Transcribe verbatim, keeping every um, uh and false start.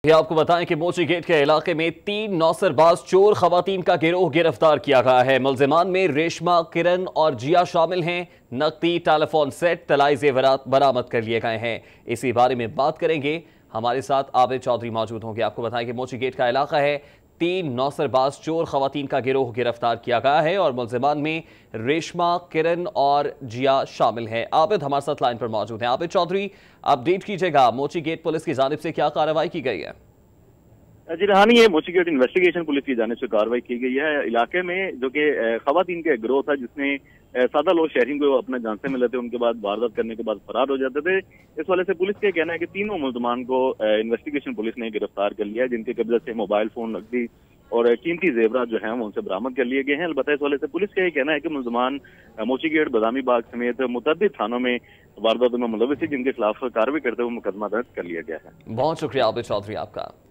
یہ آپ کو بتائیں کہ موچی گیٹ کے علاقے میں تین نوسرباز چور خواتین کا گروہ گرفتار کیا گیا ہے۔ ملزمان میں ریشما، کرن اور جیا شامل ہیں۔ نقدی، ٹیلی فون سیٹ، طلائی زیورات برآمد کر لیے گئے ہیں۔ اسی بارے میں بات کریں گے، ہمارے ساتھ عابد چودھری موجود ہوں گے۔ آپ کو بتائیں کہ موچی گیٹ کا علاقہ ہے، تین نوسرباز چور خواتین کا گروہ گرفتار کیا گیا ہے اور ملزمان میں ریشما، کرن اور جیا شامل ہیں۔ عابد ہمارے ساتھ لائن پر موجود ہیں۔ عابد چودھری، اپڈیٹ کیجئے گا، موچی گیٹ پولیس کی جانب سے کیا کارروائی کی گئی ہے؟ جی رہانی ہے، موچی گیٹ انویسٹیگیشن پولیس کی جانب سے کارروائی کی گئی ہے علاقے میں، جو کہ خواتین کا گروہ تھا جس نے سادہ لوگ شہریوں کو اپنے جان سے ملے تھے، ان کے بعد واردات کرنے کے بعد فرار ہو جاتے تھے۔ اس والے سے پولیس کا کہنا ہے کہ تینوں ملزمان کو انویسٹیگیشن پولیس نے گرفتار کر لیا ہے، جن کے قبضے سے موبائل فون، نقدی اور قیمتی زیورات جو ہیں وہ ان سے برآمد کر لیے گئے ہیں۔ البتہ اس والے سے پولیس کا یہ کہنا ہے کہ ملزمان موچی گیٹ، بادامی باغ سمیت متعدد تھانوں میں وارداتوں میں ملوث ہیں، جن کے خلاف کارروائی کرتے ہوئے مقدمہ درج کر لیا گیا ہے۔ بہت شکریہ عابد چودھری آپ کا۔